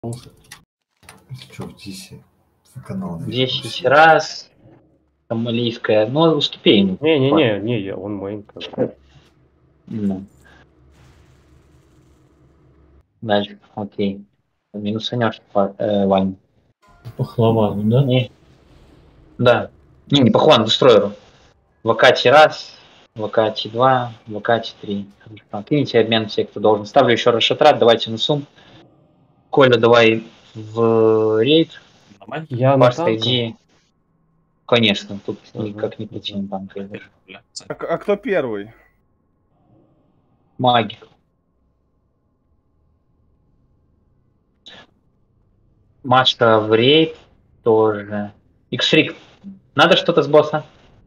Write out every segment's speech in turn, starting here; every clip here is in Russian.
Что в Дисе? Канал. 10 раз. Сомалийская. Но уступи ему. Не, он мейн. Ну. Дальше, окей. Минусанешь, Вань. Пахлавану, да? Не. Да. Не пахлавану, дестройеру. Вакати раз, Вакати 2, Вакати 3. Киньте обмен все, кто должен. Ставлю еще раз шатрат, давайте на сум. Коля, давай в рейд. Я Пашка, на иди. Конечно, тут никак не прийти на танк. А кто первый? Маги. Машка в рейд тоже. Иксрик. Надо что-то с босса?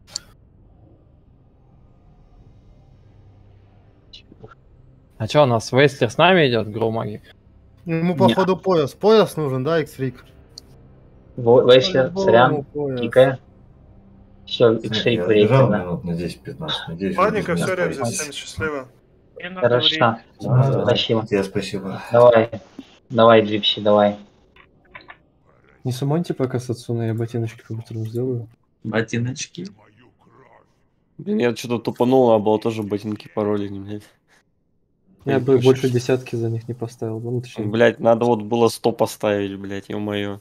А что у нас Вестер с нами идет, Гроумаги? Ему походу пояс. Пояс нужен, да, X-Фрик? Вестер, сорян, кикая. Все, Иксрик в рейд тогда. Минут на 10-15, надеюсь. Ладненько, все, Ремзи, всем счастливо. Хорошо. Спасибо. Тебе спасибо. Давай, Джипси, давай. Не сумоньте пока Сацуна, я ботиночки по-быстрому сделаю. Ботиночки. Блин, я что-то тупанул, а было тоже ботинки пароли, блядь. Я бы больше десятки за них не поставил. Ну, точнее. Блядь, надо вот было 100 поставить, блядь, ё-моё.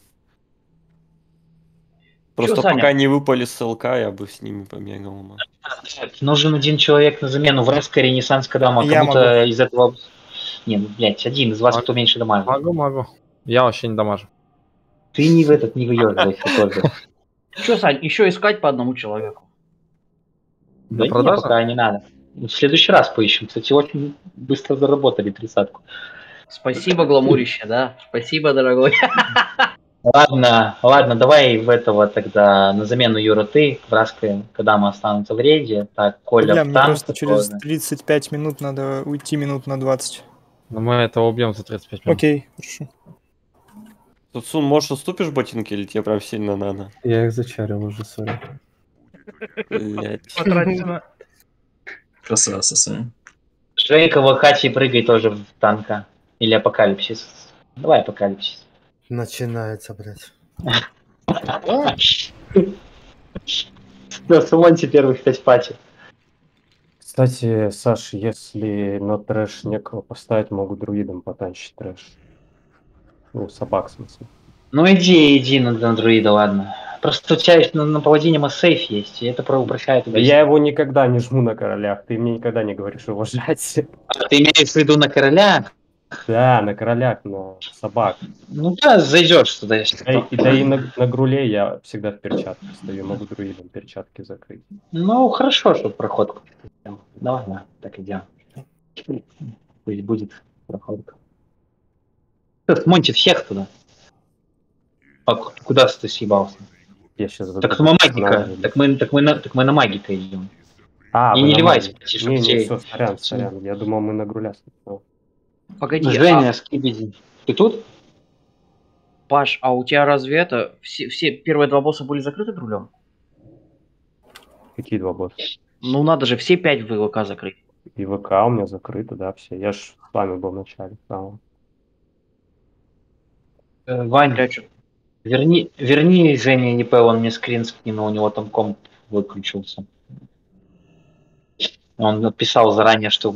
Просто Чё, Саня? пока не выпали с ЛК, я бы с ними побегал. Man. Нужен один человек на замену в Реско Ренессанс Кадама. Я Кому-то из этого... Не, ну, блядь, один из вас, кто меньше дамажит. Могу. Я вообще не дамажу. Ты не в этот, не выёживайся тоже. Че, Сань, еще искать по одному человеку? Да продажи? нет, пока не надо. В следующий раз поищем. Кстати, очень быстро заработали 30-ку. Спасибо, гламурище, да? Спасибо, дорогой. Ладно, давай в этого тогда на замену Юра ты, Краска, когда мы останутся в рейде. Так, Коля Бля, в мне танк. просто через 35 минут надо уйти минут на 20. Но мы этого убьем за 35 минут. Окей, хорошо. Тут, можешь уступишь ботинки или тебе прям сильно надо? Я их зачарил уже, сори. Блять. Красавцы, Саня. Женька в Акачи прыгай тоже в танка. Или Апокалипсис. Давай Апокалипсис. Начинается, блядь. Да, сумоньте первых 5 пати. Кстати, Саш, если на трэш некого поставить, могут друидам потанчить трэш. Ну, собак, в смысле. Ну иди на друида, ладно. Просто у тебя на паладине массейф есть, и это упрощает. Да я его никогда не жму на королях, ты мне никогда не говоришь его жать. А ты имеешь в виду на короля? Да, на королях, на собак. Ну да, зайдешь туда, если что. И на груле я всегда в перчатках стою, могу друидам перчатки закрыть. Ну, хорошо, что проходку. Давай, так идем. Пусть будет проходка. Монти всех туда. А куда ты съебался? Я сейчас так мы магика. Так мы на магика идем. А, и не ливайся, не, все, сорян. Я думал, мы на груля. Погоди, Женя, Скибиди. Ты тут? Паш, а у тебя разве это... Все первые 2 босса были закрыты друлем? Какие 2 босса? Ну надо же все 5 в ВК закрыть. И ВК у меня закрыто, да, все. Я ж с вами был в начале. Вань, верни Женя НП, он мне скрин скинул, у него там комп выключился. Он написал заранее, что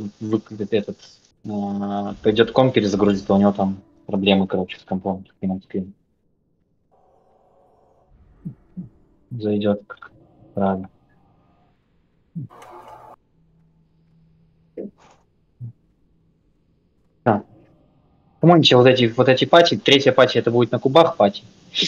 пойдет комп перезагрузит, а у него там проблемы, короче, с компом. Зайдет как правильно. Помните, вот эти пати, 3-я пати это будет на кубах пати.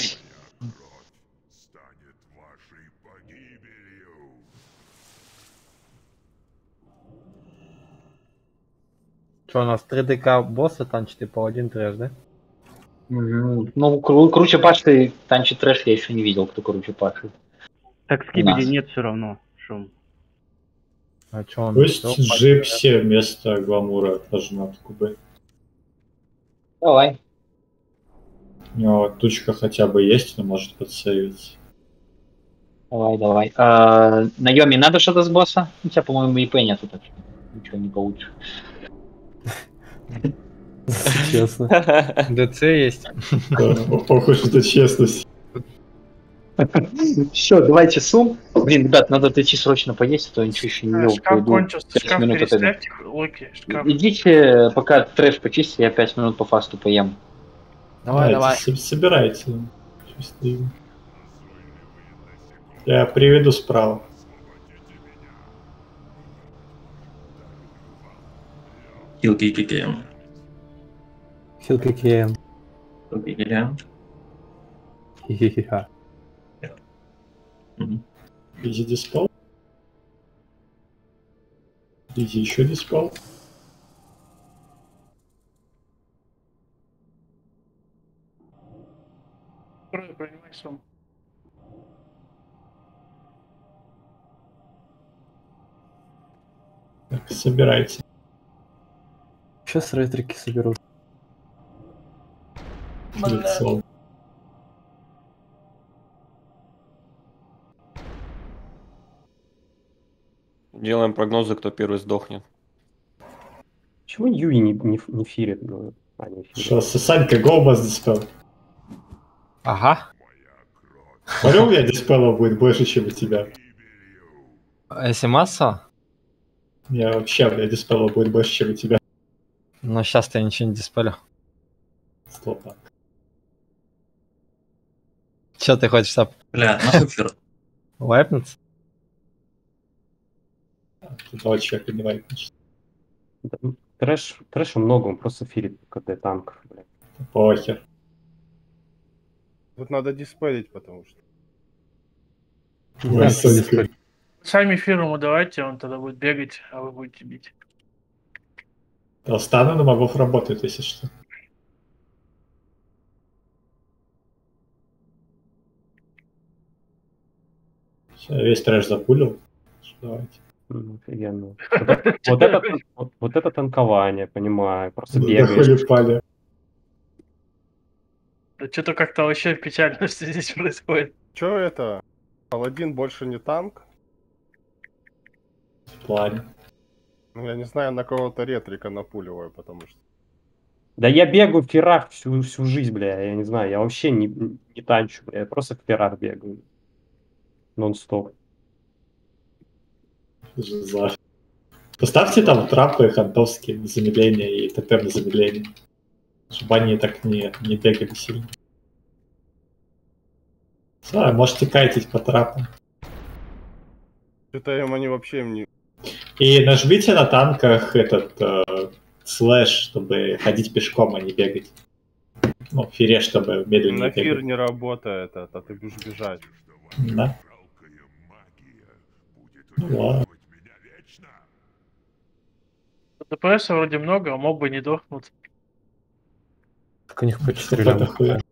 Что у нас 3ДК босса танчит и паладин трэш, да? Ну, круче паши танчит трэш я еще не видел, кто круче паши. Так Скибиди нет все равно. Шум. А что он? Пусть Джипси вместо Гламура пожмет кубы. Давай. У него тучка хотя бы есть, но может подсейвиться. Давай. На Йоми надо что-то с босса? У тебя, по-моему, ИП нету, так что ничего не получишь. Честно. ДЦ есть. Похоже, это честность. Все, давайте сум. Блин, ребят, надо идти срочно поесть, а то ничего еще не ел. Шкаф Пойду кончился, 5 шкаф минут отойду. переставьте, Локи, шкаф. Идите, пока трэш почисти, я 5 минут по фасту поем. Давай, давай. Собирайте. Счастливо. Я приведу справа. Хилки ККМ. Хилки КМ. Хилки ККМ. Хи-хи-хи-ха. Изи диспел. Изи еще диспел. Принимай сумму. Так, собирайте. Сейчас ретрики соберу. Лицо. Делаем прогнозы, кто первый сдохнет. Почему Юи не фирит? Ну, не фирит. Что, Санька, голбас диспел? Ага. Смотрю, у меня диспелов будет больше, чем у тебя. Если масса, Я вообще, у меня диспелов будет больше, чем у тебя. но сейчас я ничего не диспелю. Стоп. Че ты хочешь, чтоб Бля, нахуй фир. вайпнуться? Тут два человека не вайпнешь. Трэша много, он просто фирит КД танков, блядь. Похер. Тут надо диспелить, потому что. Ой, Санька. Сами фирму давайте, он тогда будет бегать, а вы будете бить. Станы на мобов работают, если что. Всё, весь трэш запулил. Давайте. Офигенно. Вот это танкование, понимаю. Просто Дохули бегаешь. пали. Да что-то как-то вообще печально, что здесь происходит. Чё это? Паладин больше не танк? В плане. Ну, я не знаю, на кого-то ретрика напуливаю, потому что... Да я бегаю в феррах всю жизнь, бля, я не знаю, я вообще не танчу, бля, я просто в феррах бегаю. Нон-стоп. Жиза. Поставьте там трапы хантовские на замедление и ТП на замедление. Чтобы они так не бегали сильно. Все, можете кайтить по трапам. Что-то им они вообще не... И нажмите на танках этот слэш, чтобы ходить пешком, а не бегать. Ну, в фире, чтобы медленнее На фир бегать. не работает, а ты будешь бежать. Да. Ну ладно. ДПС вроде много, а мобы не дохнут. Так у них по 4 Это ляма. хуя.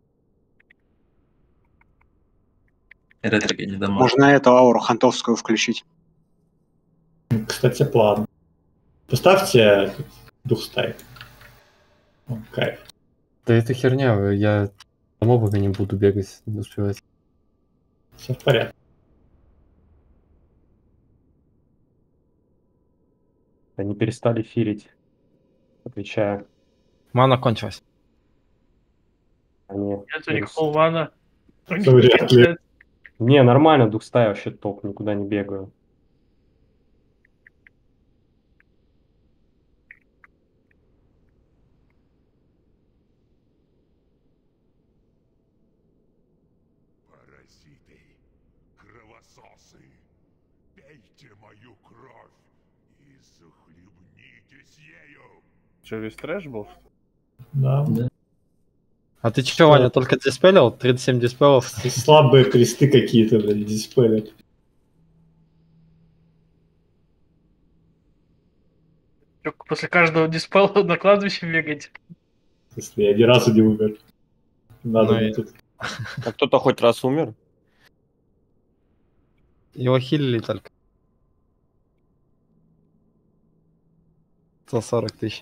Ретрики не домой. Можно эту ауру хантовскую включить. Кстати, план. Поставьте дух стайк. Кайф. Да это херня, я по мобами не буду бегать, не успевать. Все в порядке. Они перестали фирить. Отвечаю. Мана кончилась. Они... Нет у них полмана. Вряд ли. Не, нормально, духстай вообще топ, никуда не бегаю. Паразиты, кровососы, пейте мою кровь и захлебнитесь ею. Че, весь трэш был? Да. А ты че, Ваня, только диспелил? 37 диспелов? Слабые кресты какие-то, блядь, диспелят. После каждого диспела на кладбище бегать. Если я ни разу не умер. Надо мне тут. А кто-то хоть раз умер? Его хилили только. 140 тысяч.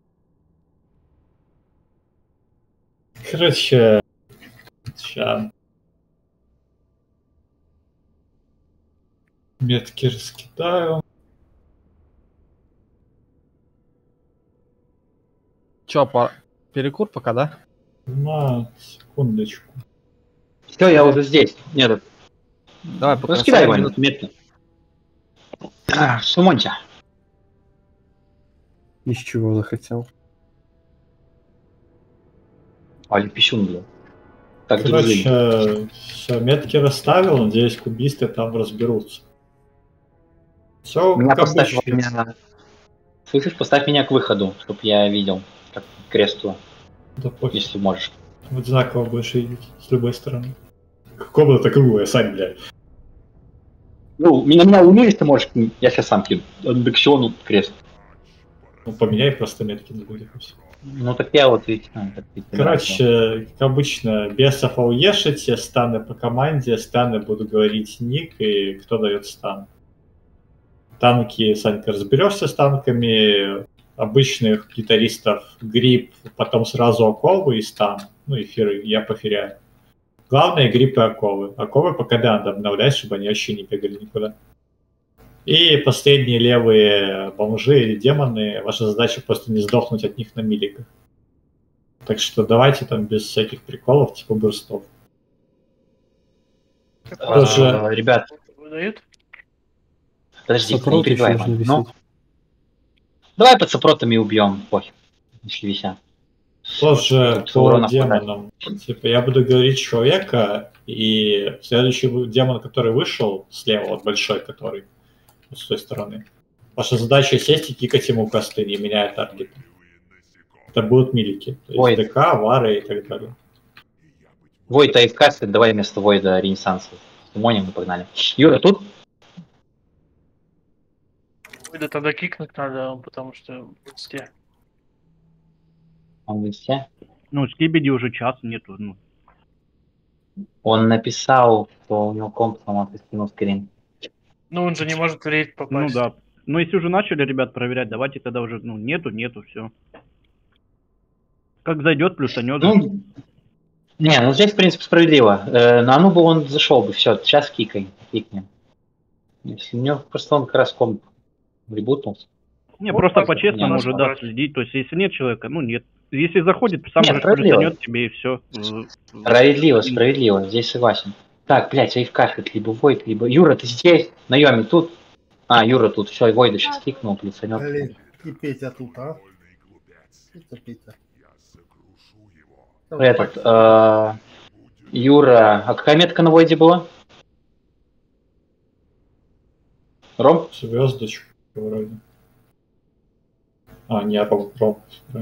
Короче, ща. Метки раскидаю. Чё, перекур пока, да? На секундочку. Все, я уже здесь. Нет, Давай, пока. раскидай его метко. Сумоньте. Из чего захотел? Али пищун, блин. Так, Короче, все, метки расставил, надеюсь, кубисты там разберутся. Все, меня как поставь обычно. меня... Слышишь, поставь меня к выходу, чтобы я видел, как к кресту, Да пофиг. если можешь. Одинаково будешь видеть с любой стороны. Комната круглая, Сань, блядь. Ну, меня умеешь, ты можешь, я сейчас сам кину. Бекшиону крест. Ну, поменяй просто метки на будет. Ну так я вот видите, Короче, как обычно, бесов ауешите, станы по команде, станы буду говорить ник и кто дает стан. Танки, Санька, разберешься с танками, обычных гитаристов грипп, потом сразу оковы и стан, ну эфиры, я поферяю. Главное грипп и оковы. Оковы по КД надо обновлять, чтобы они вообще не бегали никуда. И последние левые бомжи или демоны, ваша задача просто не сдохнуть от них на миликах. Так что давайте там без всяких приколов, типа бурстов. Ребят, выдают? Подожди, не Сопроты перебивай, еще должны ну, висеть. давай под сопротами убьем, похер, если висят. Тоже Тут по урона демонам. Типа я буду говорить человека, и следующий демон, который вышел слева, вот большой, который вот с той стороны. Ваша задача сесть и кикать ему косты, не меняя таргета. Это будут милики. То есть ДК, вары и так далее. Войда и кастет, давай вместо Войда Ренессанса. Сумоним, мы погнали. Юра, тут? Войда тогда кикнуть надо, потому что в инсте. Он в инсте? Ну, Скибиди уже час нету. Ну. Он написал, что у него комп сломался, скинул скрин. Ну, он же не может в рейд попасть. Ну да. Но если уже начали, ребят, проверять, давайте тогда уже, ну, нету, все. Как зайдет, плюсанет. Ну, не, ну здесь, в принципе, справедливо. На Анубу он зашел бы, все, сейчас кикнем. Если у него просто он как раз комп ребутнулся. Не, просто по-честному уже, да, следить. То есть, если нет человека, ну нет. Если заходит, сам уже плюсанет тебе и все. Справедливо, здесь согласен. Так, блядь, сейфкашет, либо Войд, либо... Юра, ты здесь? Наеми тут? А, Юра тут, все, Войда сейчас кикнул, плюсанет. Блин, и Петя тут, а? Петя. Этот, Юра, а какая метка на Войде была? Ром? Звездочка вроде. А, не, Ром.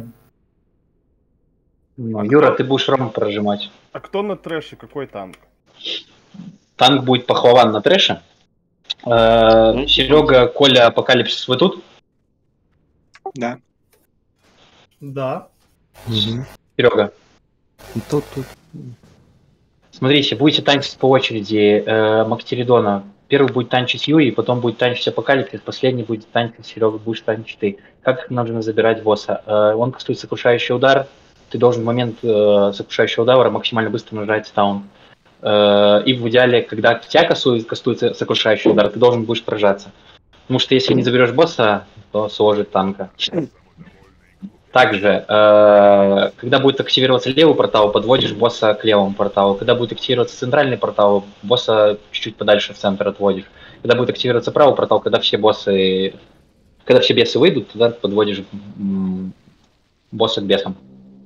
Ну, Юра, ты будешь Ром прожимать. А кто на трэше? Какой танк? Танк будет пахлаван на трэше. Серега, Коля, Апокалипсис, вы тут? Да. Да. Серега. Тут. Смотрите, будете танчить по очереди Мактеридона. Первый будет танчить Юи, потом будет танчить Апокалипсис, последний будет танчить Серега, будешь танчить ты. Как нужно забирать босса? Он кастует сокрушающий удар. Ты должен в момент сокрушающего удара максимально быстро нажать таун. И в идеале, когда тебя кастуется сокрушающий удар, ты должен будешь поражаться. Потому что если не заберешь босса, то сложит танка. Также, когда будет активироваться левый портал, подводишь босса к левому порталу. Когда будет активироваться центральный портал, босса чуть-чуть подальше в центр отводишь. Когда будет активироваться правый портал, когда все бессы выйдут, тогда подводишь босса к бесам.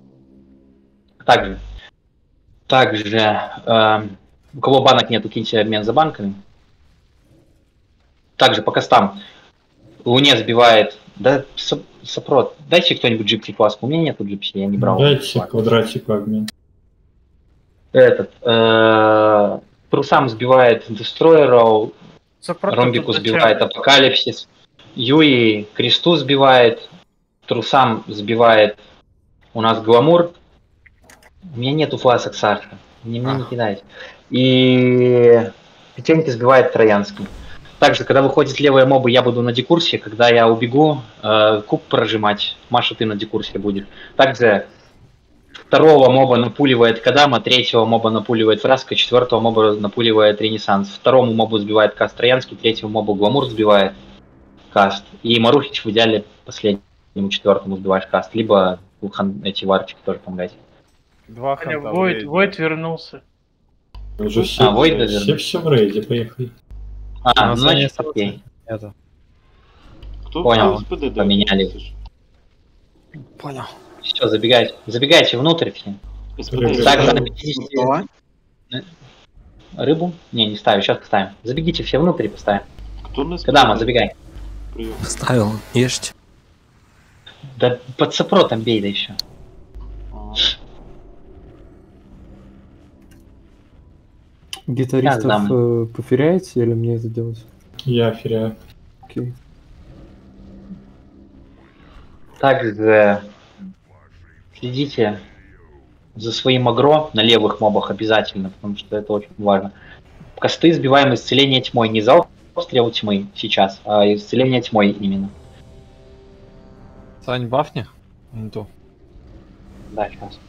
Также, у кого банок нет, киньте обмен за банками. Также по кастам. Луне сбивает... Да, сопрот. Дайте кто-нибудь джипси фласку. У меня нету джипси, я не брал. Дайте квадратику обмен. Трусам сбивает Дестройеров. Ромбику сбивает Апокалипсис. Юи Кресту сбивает. Трусам сбивает у нас Гламур. У меня нету фласок, Саша. Мне не кидайте. И Печеньки сбивает Троянский. Также, когда выходят левые мобы, я буду на декурсе. Когда я убегу, куб прожимать. Маша, ты на декурсе будешь. Также второго моба напуливает Кадама, третьего моба напуливает Фраска, четвертого моба напуливает Ренессанс. Второму мобу сбивает Каст Троянский, третьему мобу Гламур сбивает Каст. И Марухич в идеале последнему четвертому сбиваешь Каст. Либо эти варчики тоже помогать. Два Аня, ханта в Войд, рейде. Войд вернулся. Уже все, Войд все, вернулся. все в рейде, поехали. Ну, значит, окей. Это. Кто Понял, в СПД, да, поменяли. слышишь? Понял. Все, забегайте внутрь все. СПД. Также на 50... Рыбу? Не ставим, сейчас поставим. Забегите все внутрь и поставим. Кто на СПД? Кадама, забегай. Прием. Ставил, ешьте. Да под сопротом бей, да еще. Гитаристов поферяете или мне это делать? Я феряю. Окей. Также следите за своим агро на левых мобах обязательно, потому что это очень важно. Косты сбиваем исцеление тьмой, не залп стрел тьмы сейчас, а исцеление тьмой именно. Сань, бафни? Не то. Да, сейчас.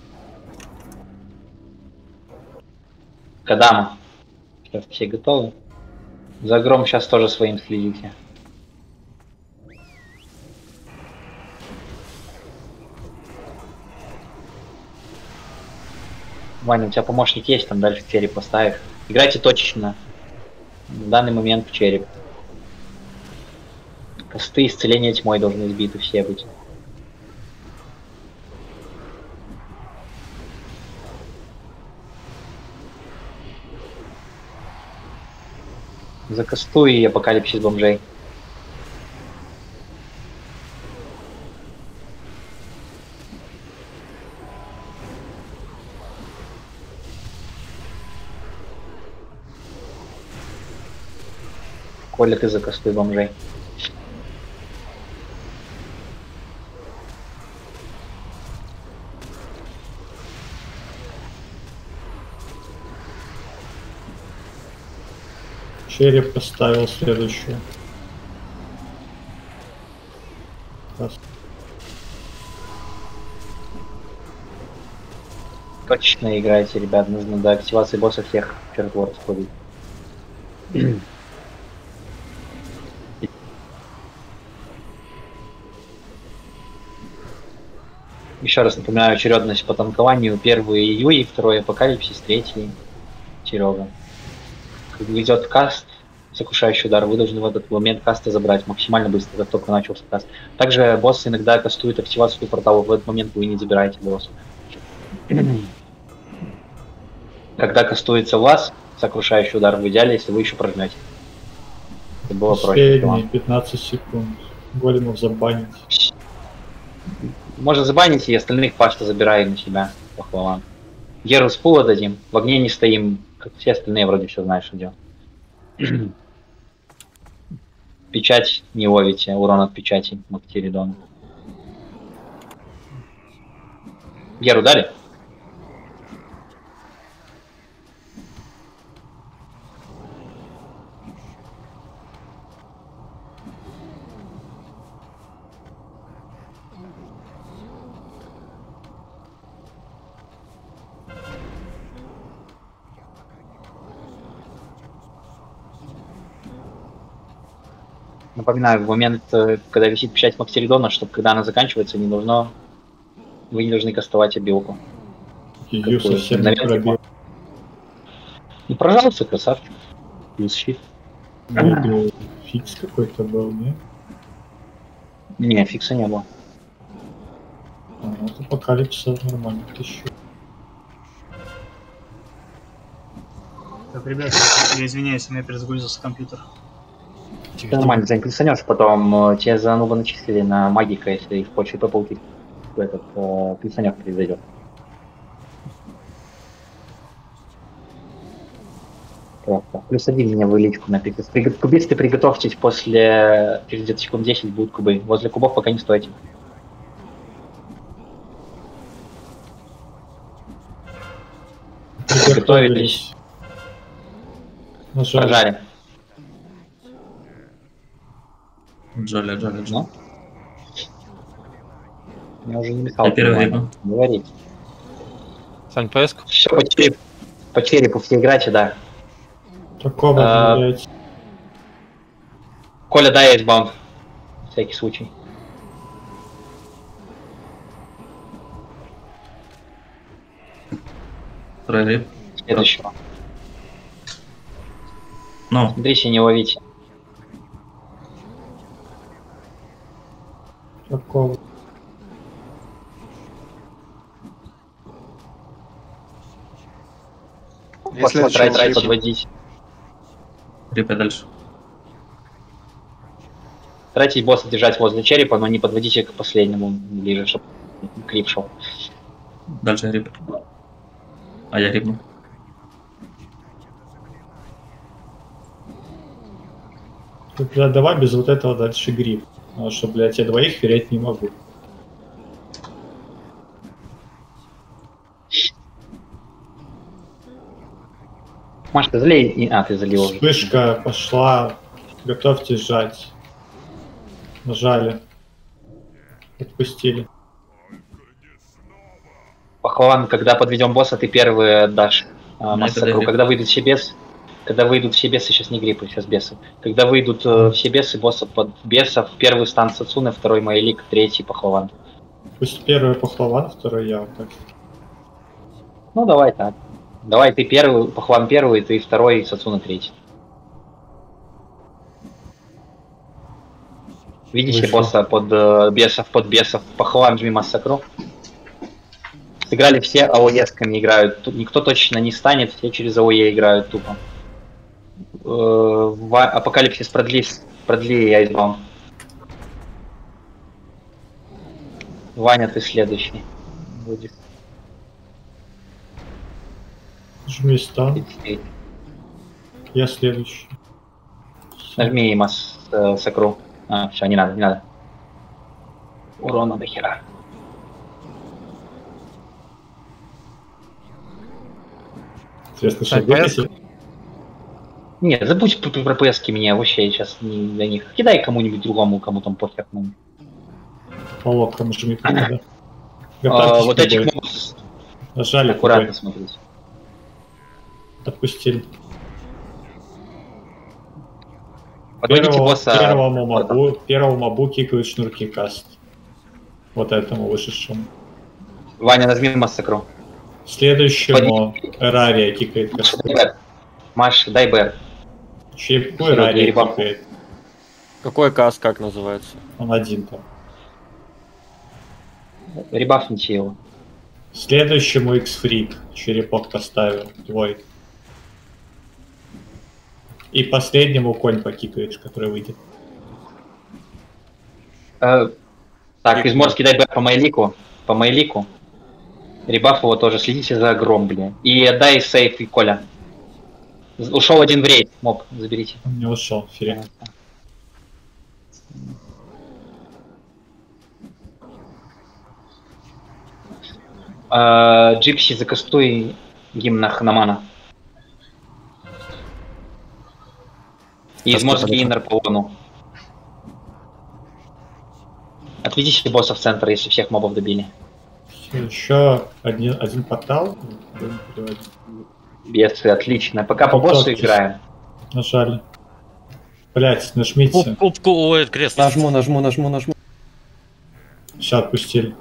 Кадама. Сейчас все готовы. За агром сейчас тоже своим следите. Ваня, у тебя помощник есть, там дальше череп поставишь. Играйте точечно. В данный момент в череп. Косты исцеления тьмой должны сбиты все быть. Закастуй и апокалипсис бомжей. Коля, ты закастуй бомжей. Череп поставил следующую. Раз. Точно играйте, ребят, нужно до активации босса всех чертвор сходить. Еще раз напоминаю очередность по танкованию. Первый Юй, второй Апокалипсис, третий Серега. Когда идет каст, сокрушающий удар, вы должны в этот момент каста забрать максимально быстро, как только начался каст. Также босс иногда кастует активацию портала, в этот момент вы не забираете босса. Когда кастуется у вас сокрушающий удар, в идеале, если вы еще прожмете. Это было проще. Последние 15 секунд. Големов забанить. Можно забанить и остальных пашта забираем на себя. Похвала. Геру с пула дадим. В огне не стоим. Как все остальные вроде все знаешь, что делать. Печать не ловите. Урон от печати Мактеридона. Геру дали? Напоминаю, в момент, когда висит печать Мактеридона, чтобы когда она заканчивается, вы не должны кастовать обилку. Ее совсем не пробил. Ну, пожалуйста, красавчик. Плюс щит. Фикс какой-то был, не? Не, фикса не было. Вот апокалипсис нормально, 1000. Так, ребята, я извиняюсь, у меня перезагрузился компьютер. Ты нормально заинтересовешь, потом тебе за нуба начислили на магика, если в почве попалки этот писанек произойдет. +1 меня в личку на приказ. Кубисты приготовьтесь, после через где-то секунд 10 будут кубы. Возле кубов пока не стойте. Приготовились. Пожали. Джоли. Ну? Я уже не мешал. Говорить. Сань, ПС? Все, по черепу все играйте, да. Такого Коля, дай есть баунт. Всякий случай. Второй гриб. Следующего. Ну. Смотрите, не ловите. Какого? Тратить, подводить. Гриб дальше. Тратить босса держать возле черепа, но не подводите к последнему ближе, чтобы крип шел. Дальше гриб. А я грибну. Бля, давай без вот этого дальше гриб. Потому что, блядь, я двоих ферять не могу. Маш, ты залей. А, ты залил уже. Вспышка пошла. Готовьте сжать. Нажали. Отпустили. Пахлаван, когда подведем босса, ты первый отдашь массакру. Когда выйдут все бесы, сейчас не гриппы, сейчас бесы. Когда выйдут все бесы, босса под бесов, первый стан Сацуны, второй Майлик, третий Пахлаван. Пусть первый Пахлаван, второй я. Вот так. Ну давай так. Давай ты первый, Пахлаван первый, ты второй, Сацуна третий. Видите босса под бесов, Пахлаван жми массакру. Сыграли все АОЕ-сками играют. Тут никто точно не станет, все через АОЕ играют тупо. Апокалипсис продли, я избавлю. Ваня, ты следующий. Будет. Жми стан. Я следующий. Нажми массакру. А, все, не надо. Урона до хера. Интересно, что вынесли? Нет, забудь про ПСки меня, вообще сейчас не для них. Кидай кому-нибудь другому, кому там похер. По локам жми, да. Вот этих нажали. Аккуратно смотрите. Отпустили. Первому мобу кикают шнурки каст. Вот этому вышедшему. Ваня, нажми массакру. Следующему Эрария кикает касты. Маш, дай БР. Чайку Эрария кикает. Какой каст, как называется? Он один там. Ребафните его. Следующему X-Freak черепок поставил. Твой. И последнему конь покикаешь, который выйдет. Так, Изморский дай БР по Майлику. Ребаф его тоже, следите за гром, бля. И отдай сейф и Коля. Ушел один в рейд, моб, заберите. Он не ушел, феря. Джипси, закастуй гимн Ханамана. И изморский иннер по лону. Отведите босса в центр, если всех мобов добили. Еще один портал. Бесы, отлично. Пока по боссу играем. Нажали. Блять, нажмите. Ой, крест. Нажму. Все, отпустили.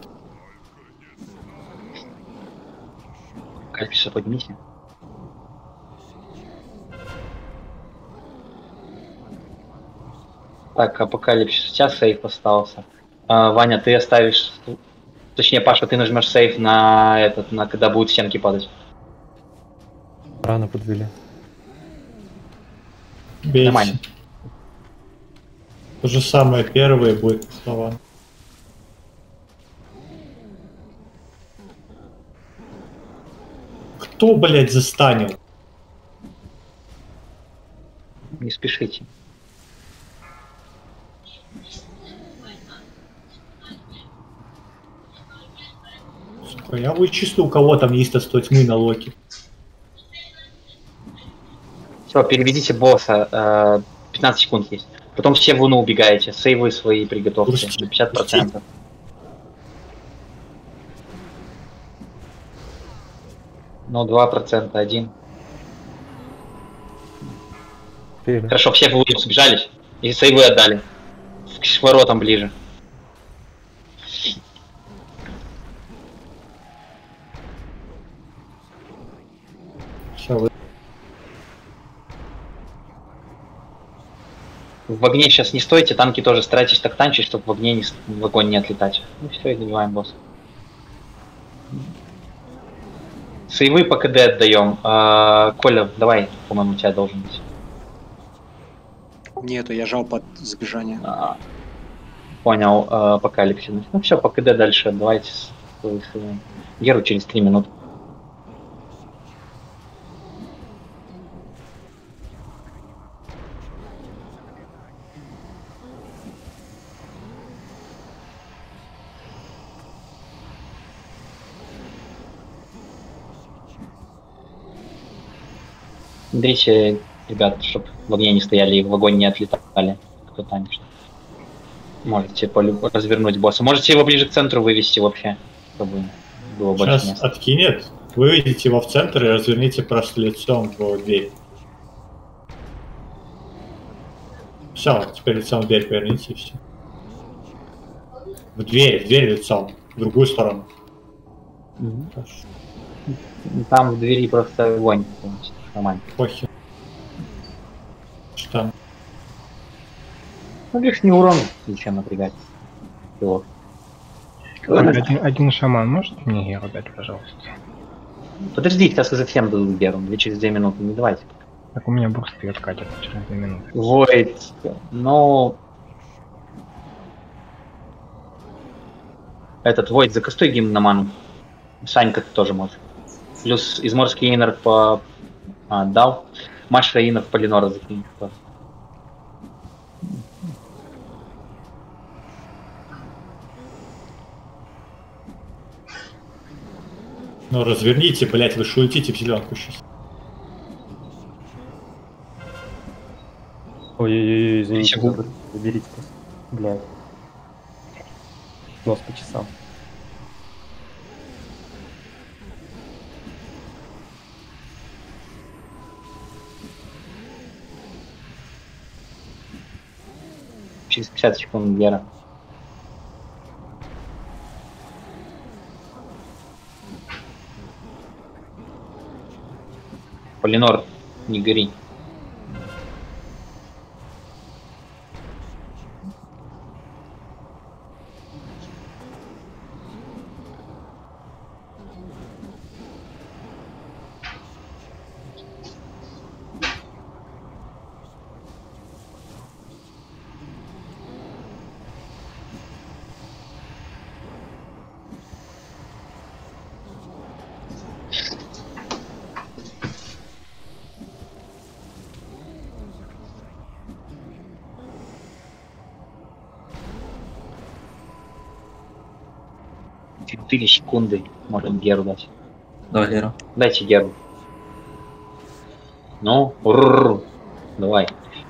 Кальписа поднимите. Так, апокалипсис. Сейчас сейф остался. Ваня, ты оставишь... Точнее, Паша, ты нажмешь сейф на когда будут стенки падать. Рано подвели. Бейте. Нормально. То же самое первое будет слова. Кто, блядь, застанил? Не спешите. Сука, я вычислю, у кого там есть от тьмы на локе. Все, переведите босса. 15 секунд есть. Потом все в луну убегаете. Сейвы свои приготовьте. На 50%. Ну, 2%, 1. Хорошо, все в луну сбежались. И сейвы отдали. К воротам ближе. В огне сейчас не стойте, танки тоже старайтесь так танчить, чтобы в огне в огонь не отлетать. Ну все, и добиваем босса. Сейвы по КД отдаем. Коля, давай, по-моему, у тебя должен быть. Нету, я жал под сбежание. Понял, апокалипсис. Ну все, по КД дальше отдавайте. Геру через 3 минуты. Смотрите, ребят, чтобы в огне не стояли и в огонь не отлетали. Кто танчит. Можете развернуть босса. Можете его ближе к центру вывести вообще, чтобы было больше Сейчас места. откинет, выведите его в центр и разверните просто лицом в дверь. Все, теперь лицом в дверь поверните и все. В дверь лицом, в другую сторону. Там в двери просто огонь. Нормально. Похер. Что там? Ну, лишний урон, зачем напрягать. Его. Один шаман может мне Геру дать, пожалуйста? Подожди, сейчас совсем дадут Геру. Через 2 минуты, не давайте. Так у меня бурсты откатят через 2 минуты. Войд, ну... Этот Войд, закастой гимн на ману. Санька ты тоже можешь. Плюс изморский инер по... дал. Маша инер по Ленора закинь. Ну разверните, блять, вы шутите в зеленку сейчас. Ой-ой-ой, извините, заберите просто. Блядь. Нос почесал. Через 50 секунд Гера. Полинор, не гори. Четыре секунды можем Геру дать. Давай, Геру. Дайте Геру. Ну, давай.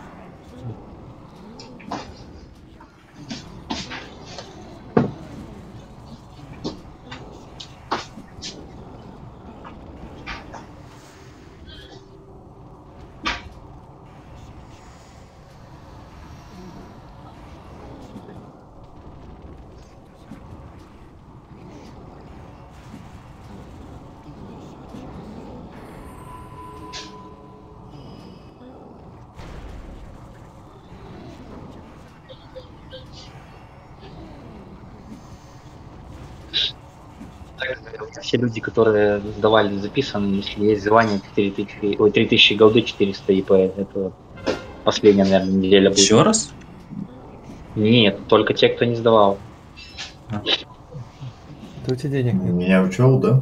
Все люди, которые сдавали, записаны, если есть звание 3000 голды 400 ИП, это последняя, наверное, неделя будет. Еще раз? Нет, только те, кто не сдавал. Да у тебя денег нет. Меня учел, да?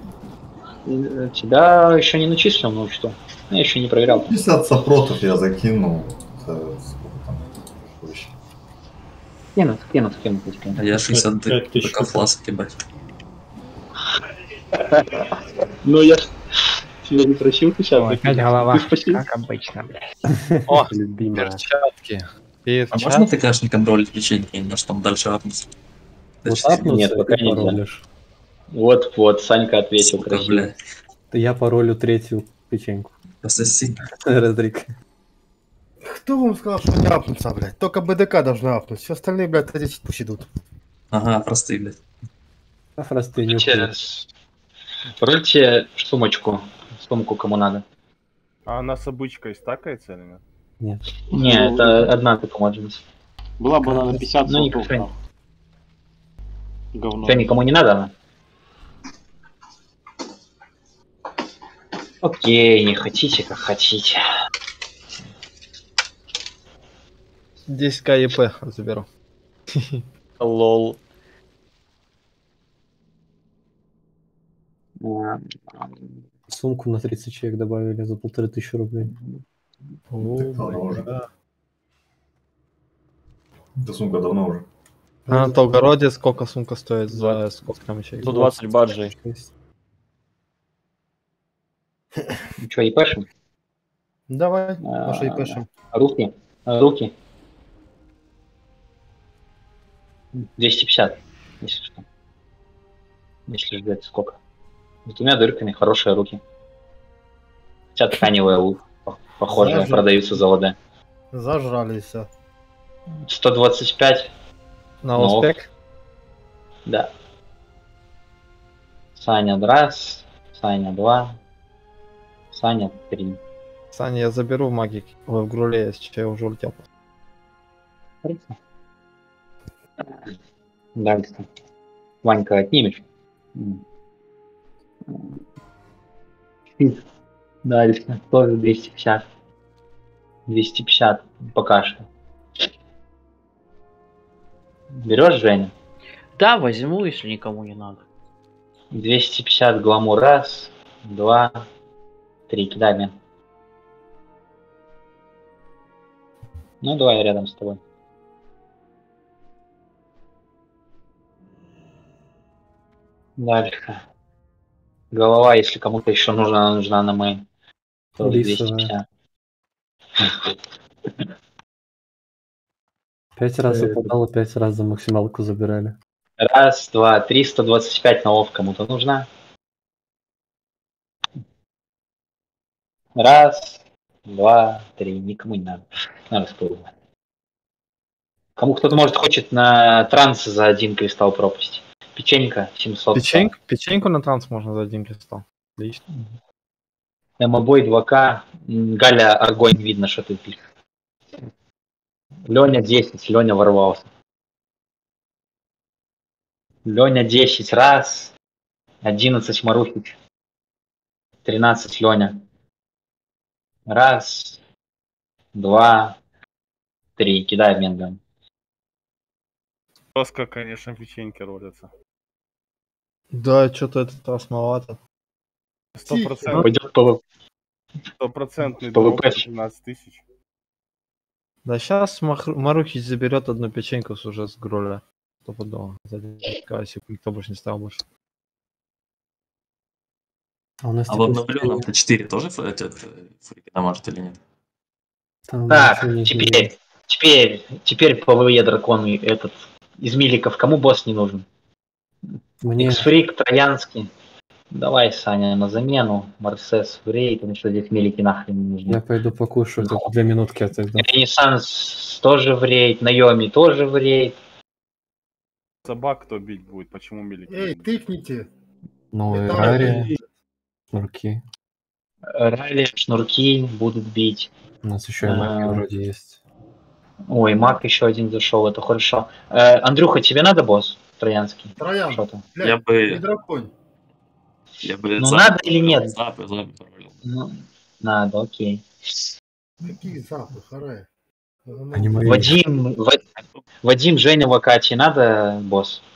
Тебя еще не начислил, ну что? Я еще не проверял. 50 сопротов я закинул. Сколько там? Кинут. А я 60 ПК фласок, ебать. Ну я тебя не просил сейчас. Опять голова, как обычно, блядь. О, перчатки. А можно ты, конечно, контролить печеньки, на что дальше апнуться? Нет, пока нельзя. Вот, Санька ответил красиво. Я паролю 3-ю печеньку. Пососи. Роздрик. Кто вам сказал, что не апнуться, блядь? Только БДК должна апнуть. Все остальные, блядь, здесь пусть идут. Ага, простые, блядь. А простые не Парольте сумочку. Сумку кому надо. А она с обычкой стакается или нет? Нет. Не, это одна только может быть. Была бы она на 50 Ну, сотов, никто. да. Говно. Что, никому не надо она? Окей, не хотите, как хотите. 10к ЕП заберу. Лол. Сумку на 30 человек добавили за 1500 рублей. Так давно уже. Эта сумка давно уже. А на Толгороде сколько сумка стоит за сколько там человек? 120 баджей. Что, епешим? Давай, Паша, епешим. Руки. Руки. 250, если что. Если ждать сколько. С двумя дырками хорошие руки. Хотя тканевые похожие продаются за ОД. Зажрались. 125. На успех? Да. Саня раз, Саня 2, Саня 3. Саня, я заберу в магик в Груле, если я уже улетел. Дальше. Ванька, отнимешь? Дальше. Тоже 250. 250 пока что. Берешь, Женя? Да, возьму, если никому не надо. 250 гламур. Раз, два, три. Кидай мне. Ну, давай я рядом с тобой. Дальше. Голова, если кому-то еще нужна на мейн. То 250. 5 раз выпадало, 5 раз за максималку забирали. Раз, два, 325 на ОВ кому-то нужна. Раз, два, три. Никому не надо. На распылку. Кому кто-то может хочет на транс за 1 кристалл пропасть. Печенька 700. Печеньку на транс можно за 1 кристалл. Отлично. Эмобой 2К. Галя, огонь, видно, что ты пишешь. Леня 10, Леня ворвался. Леня 10 раз. 11 Марусич. 13 Леня. Раз, два, три. Кидай обмен, Ганя. Жестко, конечно, печеньки ролятся. Да, что-то этот раз маловато. 100%. Пойдет по... 100% ПВП. 15 тысяч. Да сейчас Марухич заберет одну печеньку уже с Гроля. Стопудово. За 10 кассик никто больше не стал больше. А у нас в обновленном Т4 тоже фрики дамажат или нет? Так, теперь ПВЕ дракон этот из миликов. Кому босс не нужен? Мне... X-фрик, Троянский. Давай, Саня, на замену. Марсес в рейд, потому что здесь милики нахрен не нужны. Я пойду покушаю, только 2 минутки отойду. Ренессанс тоже в рейд, Найоми тоже в рейд. Собак кто бить будет? Почему милики? Эй, тыкните. Ну и Рари, шнурки. Ралли, шнурки будут бить. У нас еще и маги вроде есть. Ой, маг еще один зашел, это хорошо. Андрюха, тебе надо босс Троянский? Троян, я бы... дракон. Я бы ну надо или нет? Запы ну, надо, окей. Какие запы, харе? Вадим, Женя, Вакати, надо босс?